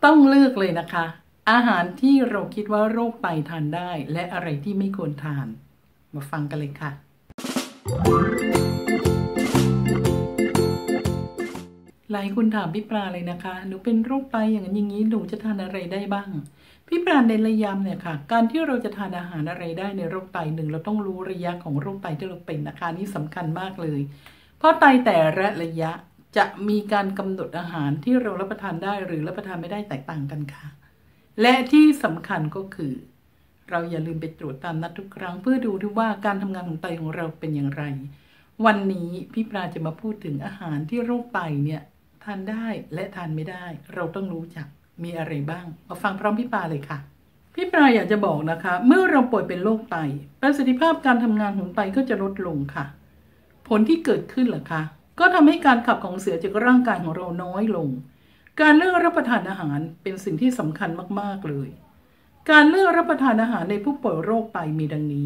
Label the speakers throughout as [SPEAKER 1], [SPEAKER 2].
[SPEAKER 1] ต้องเลือกเลยนะคะ อาหารที่เราคิดว่าโรคไตทานได้และอะไรที่ไม่ควรทานมาฟังกันเลยค่ะหลายคนถามพี่ปลาเลยนะคะหนูเป็นโรคไตอย่างนั้นอย่างนี้หนูจะทานอะไรได้บ้างพี่ปลาในระยำเนี่ยค่ะการที่เราจะทานอาหารอะไรได้ในโรคไตหนึ่งเราต้องรู้ระยะของโรคไตที่เราเป็นนะคะนี่สำคัญมากเลยเพราะไตแต่ละระยะจะมีการกำหนดอาหารที่เรารับประทานได้หรือรับประทานไม่ได้แตกต่างกันค่ะและที่สำคัญก็คือเราอย่าลืมไปตรวจตามนัดทุกครั้งเพื่อดูที่ว่าการทำงานของไตของเราเป็นอย่างไรวันนี้พี่ปลาจะมาพูดถึงอาหารที่โรคไตเนี่ยทานได้และทานไม่ได้เราต้องรู้จักมีอะไรบ้างมาฟังพร้อมพี่ปลาเลยค่ะพี่ปลาอยากจะบอกนะคะเมื่อเราป่วยเป็นโรคไตประสิทธิภาพการทำงานของไตก็จะลดลงค่ะผลที่เกิดขึ้นล่ะคะก็ทำให้การขับของเสียจากร่างกายของเราน้อยลงการเลือกรับประทานอาหารเป็นสิ่งที่สำคัญมากๆเลยการเลือกรับประทานอาหารในผู้ป่วยโรคไตมีดังนี้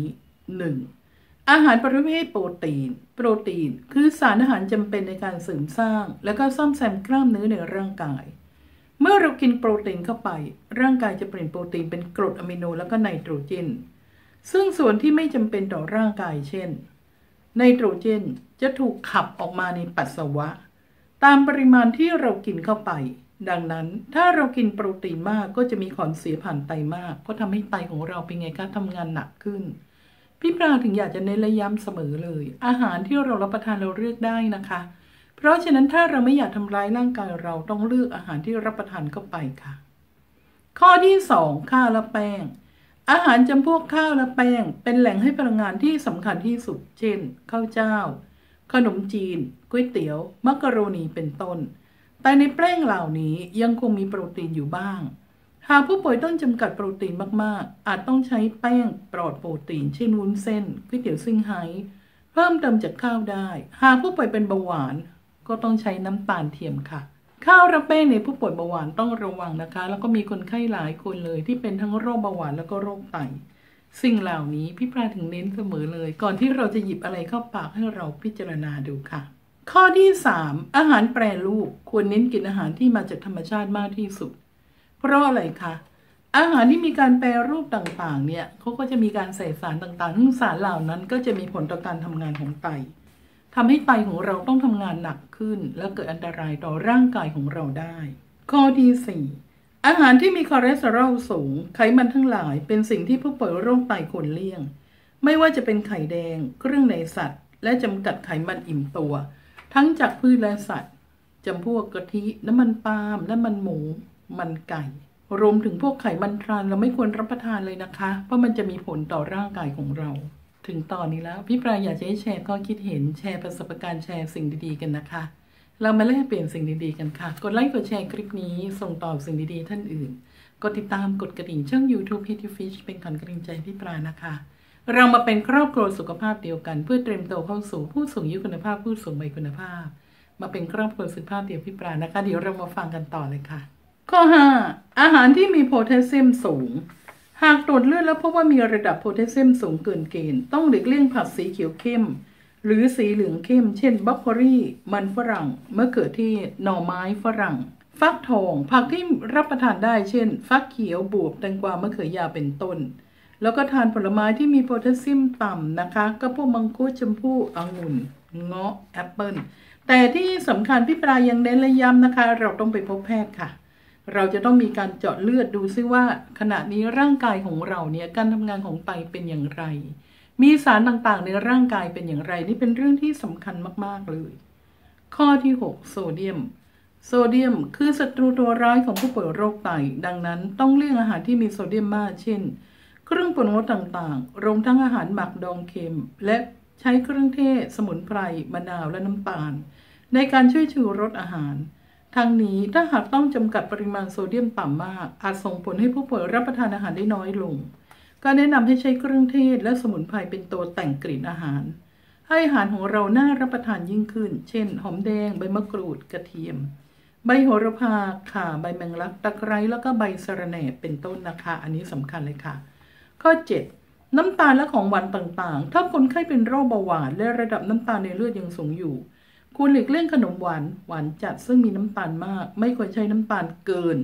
[SPEAKER 1] 1. อาหารประเภทโปรตีนคือสารอาหารจำเป็นในการเสริมสร้างและก็ซ่อมแซมกล้ามเนื้อในร่างกายเมื่อเรากินโปรตีนเข้าไปร่างกายจะเปลี่ยนโปรตีนเป็นกรดอะมิโนและก็ไนโตรเจนซึ่งส่วนที่ไม่จำเป็นต่อร่างกายเช่นไนโตรเจนจะถูกขับออกมาในปัสสาวะตามปริมาณที่เรากินเข้าไปดังนั้นถ้าเรากินโปรตีนมากก็จะมีของเสียผ่านไตมากก็ทำให้ไตของเราเป็นไงคะทำงานหนักขึ้นพี่ปลาถึงอยากจะเน้นและย้ำเสมอเลยอาหารที่เรารับประทานเราเลือกได้นะคะเพราะฉะนั้นถ้าเราไม่อยากทำร้ายร่างกายเราต้องเลือกอาหารที่รับประทานเข้าไปค่ะข้อที่ 2ข้าวและแป้งอาหารจำพวกข้าวและแป้งเป็นแหล่งให้พลังงานที่สำคัญที่สุดเช่นข้าวเจ้าขนมจีนก๋วยเตี๋ยวมักกะโรนีเป็นต้นแต่ในแป้งเหล่านี้ยังคงมีโปรตีนอยู่บ้างหากผู้ป่วยต้องจำกัดโปรตีนมากๆอาจต้องใช้แป้งปลอดโปรตีนเช่นวุ้นเส้นก๋วยเตี๋ยวซิ่งไฮ้เพิ่มเติมจากข้าวได้หากผู้ป่วยเป็นเบาหวานก็ต้องใช้น้ำตาลเทียมค่ะข้าวและแป้งในผู้ป่วยเบาหวานต้องระวังนะคะแล้วก็มีคนไข้หลายคนเลยที่เป็นทั้งโรคเบาหวานแล้วก็โรคไตสิ่งเหล่านี้พี่ปลาถึงเน้นเสมอเลยก่อนที่เราจะหยิบอะไรเข้าปากให้เราพิจารณาดูค่ะข้อที่ 3อาหารแปรรูปควรเน้นกินอาหารที่มาจากธรรมชาติมากที่สุดเพราะอะไรคะอาหารที่มีการแปรรูปต่างๆเนี่ยเขาก็จะมีการใส่สารต่างๆซึ่งสารเหล่านั้นก็จะมีผลต่อการทำงานของไตทำให้ไตของเราต้องทำงานหนักขึ้นและเกิดอันตรายต่อร่างกายของเราได้ข้อที่ 4อาหารที่มีคอเลสเตอรอลสูงไขมันทั้งหลายเป็นสิ่งที่ผู้ป่วยโรคไตควรเลี่ยงไม่ว่าจะเป็นไข่แดงเครื่องในสัตว์และจำกัดไขมันอิ่มตัวทั้งจากพืชและสัตว์จำพวกกะทิน้ำมันปาล์มน้ำมันหมูมันไก่รวมถึงพวกไขมันทรานเราไม่ควรรับประทานเลยนะคะเพราะมันจะมีผลต่อร่างกายของเราถึงตอนนี้แล้วพี่ปลาอยากจะให้แชร์ข้อคิดเห็นแชร์ประสบการณ์แชร์สิ่งดีๆกันนะคะเรามาแลกเปลี่ยนสิ่งดีๆกันค่ะกดไลค์กดแชร์คลิปนี้ส่งต่อสิ่งดีๆท่านอื่นกดติดตามกดกระดิ่งช่อง YouTube Healthy Fish เป็นขวัญกำลังใจพี่ปลานะคะเรามาเป็นครอบครัวสุขภาพเดียวกันเพื่อเตรียมตัวเข้าสู่ผู้สูงอายุคุณภาพผู้สูงวัยคุณภาพมาเป็นครอบครัวสุขภาพเดียวพี่ปลานะคะเดี๋ยวเรามาฟังกันต่อเลยค่ะข้อ 5อาหารที่มีโพแทสเซียมสูงหากตรวจเลือดแล้วพบว่ามีระดับโพแทสเซียมสูงเกินเกณฑ์ต้องหลีกเลี่ยงผักสีเขียวเข้มหรือสีเหลืองเข้มเช่นบรอกโคลีมันฝรั่งมะเขือเทศหน่อไม้ฝรั่งฟักทองผักที่รับประทานได้เช่นฟักเขียวบวบแตงกวามะเขือยาวเป็นต้นแล้วก็ทานผลไม้ที่มีโพแทสเซียมต่ำนะคะก็พวกมังคุดชมพู่องุ่นเงาะแอปเปิ้ลแต่ที่สำคัญพี่ปลายังเน้นและย้ำนะคะเราต้องไปพบแพทย์ค่ะเราจะต้องมีการเจาะเลือดดูซิว่าขณะนี้ร่างกายของเราเนี่ยการทำงานของไตเป็นอย่างไรมีสารต่างๆในร่างกายเป็นอย่างไรนี่เป็นเรื่องที่สำคัญมากๆเลยข้อที่ 6โซเดียมคือศัตรูตัวร้ายของผู้ป่วยโรคไตดังนั้นต้องเลี่ยงอาหารที่มีโซเดียมมากเช่นเครื่องปรุงรสต่างๆรวมทั้งอาหารหมักดองเค็มและใช้เครื่องเทศสมุนไพรมะนาวและน้ำตาลในการช่วยชูรสอาหารทั้งนี้ถ้าหากต้องจำกัดปริมาณโซเดียมต่ำมากอาจส่งผลให้ผู้ป่วยรับประทานอาหารได้น้อยลงก็แนะนำให้ใช้เครื่องเทศและสมุนไพรเป็นตัวแต่งกลิ่นอาหารให้อาหารของเราน่ารับประทานยิ่งขึ้นเช่นหอมแดงใบมะกรูดกระเทียมใบโหระพาข่าใบแมงลักตะไคร้แล้วก็ใบสะระแหน่เป็นต้นนะคะอันนี้สำคัญเลยค่ะข้อ 7น้ำตาลและของหวานต่างๆถ้าคนไข้เป็นโรคเบาหวานและระดับน้ำตาลในเลือดยังสูงอยู่ควรหลีกเลี่ยงขนมหวานจัดซึ่งมีน้ำตาลมากไม่ควรใช้น้ำตาลเกิน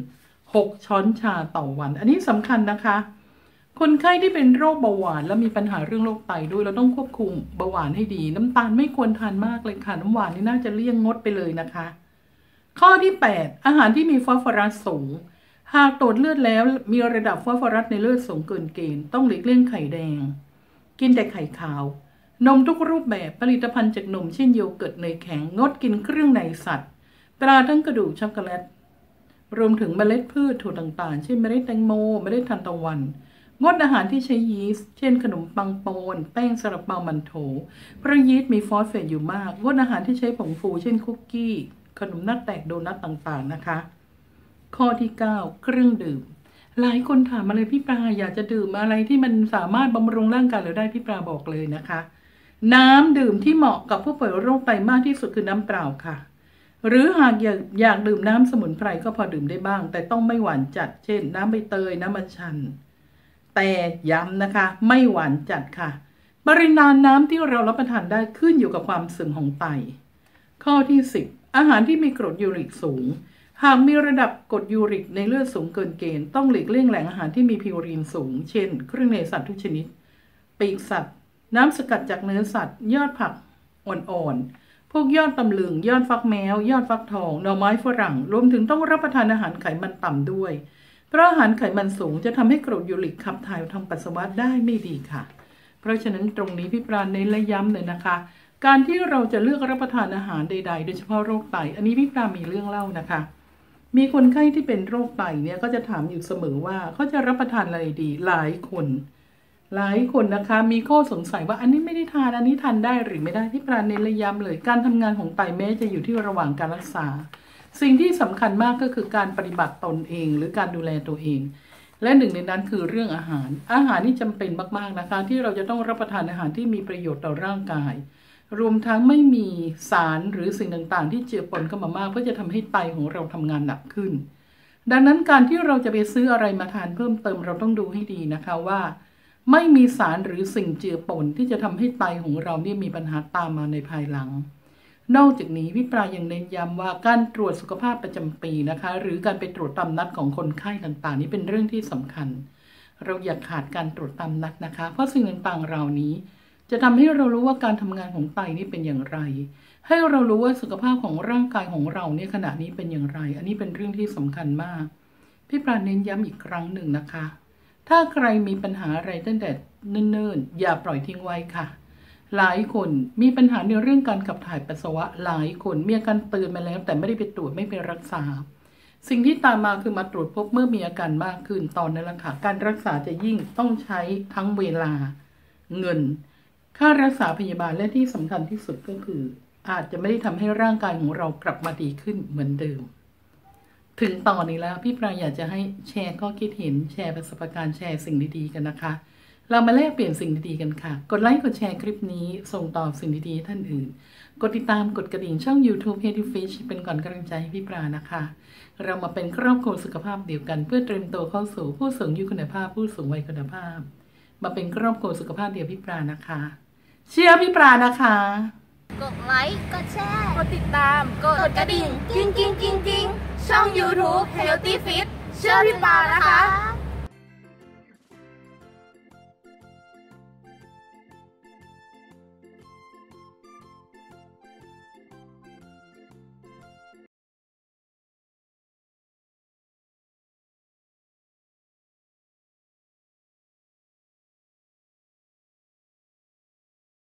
[SPEAKER 1] 6 ช้อนชาต่อวัน อันนี้สำคัญนะคะ คนไข้ที่เป็นโรคเบาหวานและมีปัญหาเรื่องโรคไตด้วยเราต้องควบคุมเบาหวานให้ดีน้ำตาลไม่ควรทานมากเลยค่ะน้ำหวานนี่น่าจะเลี่ยงงดไปเลยนะคะข้อที่8อาหารที่มีฟอสฟอรัสสูงหากตรวจเลือดแล้วมีระดับฟอสฟอรัสในเลือดสูงเกินเกณฑ์ต้องหลีกเลี่ยงไข่แดงกินแต่ไข่ขาวนมทุกรูปแบบผลิตภัณฑ์จากนมเช่นโยเกิร์ตเนยแข็งงดกินเครื่องในสัตว์ปลาทั้งกระดูกช็อกโกแลตรวมถึงเมล็ดพืชถั่วต่างๆเช่นเมล็ดแตงโมเมล็ดทานตะวันงดอาหารที่ใช้ยีสต์เช่นขนมปังปอนแป้งซาลาเปามันโถเพราะยีสต์มีฟอสเฟตอยู่มากงดอาหารที่ใช้ผงฟูเช่นคุกกี้ขนมนัดแตกโดนัทต่างๆนะคะข้อที่9เครื่องดื่มหลายคนถามมาเลยพี่ปลาอยากจะดื่มอะไรที่มันสามารถบำรุงร่างกายเราได้พี่ปลาบอกเลยนะคะน้ำดื่มที่เหมาะกับผู้ป่วยโรคไตมากที่สุดคือน้ำเปล่าค่ะหรือหากอยากดื่มน้ำสมุนไพรก็พอดื่มได้บ้างแต่ต้องไม่หวานจัดเช่นน้ำใบเตยน้ำอัญชันแต่ย้ำนะคะไม่หวานจัดค่ะปริมาณน้ำที่เรารับประทานได้ขึ้นอยู่กับความเสื่อมของไตข้อที่10อาหารที่มีกรดยูริกสูงหากมีระดับกรดยูริกในเลือดสูงเกินเกณฑ์ต้องหลีกเลี่ยงแหล่งอาหารที่มีพิวรีนสูงเช่นเครื่องในสัตว์ทุกชนิดปีกสัตว์น้ำสกัดจากเนื้อสัตว์ยอดผักอ่อนๆพวกยอดตำลึงยอดฟักแมวยอดฟักทองหน่อไม้ฝรั่งรวมถึงต้องรับประทานอาหารไขมันต่ำด้วยเพราะอาหารไขมันสูงจะทำให้กรดยูริกขับถ่ายทางปัสสาวะได้ไม่ดีค่ะเพราะฉะนั้นตรงนี้พี่ปราณเน้นและย้ำเลยนะคะการที่เราจะเลือกรับประทานอาหารใดๆโดยเฉพาะโรคไตอันนี้พี่ปราณมีเรื่องเล่านะคะมีคนไข้ที่เป็นโรคไตเนี่ยก็จะถามอยู่เสมอว่าเขาจะรับประทานอะไรดีหลายคนนะคะมีข้อสงสัยว่าอันนี้ไม่ได้ทานอันนี้ทานได้หรือไม่ได้พี่ปราณเน้นและย้ำเลยการทำงานของไตแม้จะอยู่ที่ระหว่างการรักษาสิ่งที่สำคัญมากก็คือการปฏิบัติตนเองหรือการดูแลตัวเองและหนึ่งในนั้นคือเรื่องอาหารนี่จำเป็นมากๆนะคะที่เราจะต้องรับประทานอาหารที่มีประโยชน์ต่อร่างกายรวมทั้งไม่มีสารหรือสิ่งต่างๆที่เจือปนเข้ามามากเพื่อจะทำให้ไตของเราทำงานหนักขึ้นดังนั้นการที่เราจะไปซื้ออะไรมาทานเพิ่มเติมเราต้องดูให้ดีนะคะว่าไม่มีสารหรือสิ่งเจือปนที่จะทำให้ไตของเราเนี่ยมีปัญหาตามมาในภายหลังนอกจากนี้พี่ปรายังเน้นย้ำว่าการตรวจสุขภาพประจำปีนะคะหรือการไปตรวจตามนัดของคนไข้ต่างๆนี้เป็นเรื่องที่สำคัญเราอย่าขาดการตรวจตามนัดนะคะเพราะสิ่งต่างๆเหล่านี้จะทำให้เรารู้ว่าการทำงานของไตนี่เป็นอย่างไรให้เรารู้ว่าสุขภาพของร่างกายของเราเนี่ยขณะนี้เป็นอย่างไรอันนี้เป็นเรื่องที่สำคัญมากพี่ปราเน้นย้ำอีกครั้งหนึ่งนะคะถ้าใครมีปัญหาอะไรตั้งแต่เนิ่นๆอย่าปล่อยทิ้งไว้ค่ะหลายคนมีปัญหาในเรื่องการขับถ่ายปัสสาวะหลายคนมีอาการเตือนมาแล้วแต่ไม่ได้ไปตรวจไม่ไปรักษาสิ่งที่ตามมาคือมาตรวจพบเมื่อมีอาการมากขึ้นตอนนั้นแหละค่ะการรักษาจะยิ่งต้องใช้ทั้งเวลาเงินค่ารักษาพยาบาลและที่สำคัญที่สุดก็คืออาจจะไม่ได้ทำให้ร่างกายของเรากลับมาดีขึ้นเหมือนเดิมถึงตอนนี้แล้วพี่ปราอยากจะให้แชร์ข้อคิดเห็นแชร์ประสบการณ์แชร์สิ่งดีๆกันนะคะเรามาแลกเปลี่ยนสิ่งดีๆกันค่ะกดไลค์กดแชร์คลิปนี้ส่งต่อสิ่งดีๆท่านอื่นกดติดตามกดกระดิ่งช่อง YouTube Healthy Fish เป็นก่อนกำลังใจให้พี่ปรานะคะเรามาเป็นครอบครัวสุขภาพเดียวกันเพื่อเตรียมตัวเข้าสู่ผู้สูงอายุคุณภาพผู้สูงวัยคุณภาพมาเป็นครอบครัวสุขภาพเดียวพี่ปรานะคะเชียร์พี่ปรานะคะ
[SPEAKER 2] กดไลค์กดแชร์กดติดตามกดกระดิ่งกิ้งช่อง YouTube Healthy Fit เชื่อพี่ปานะคะ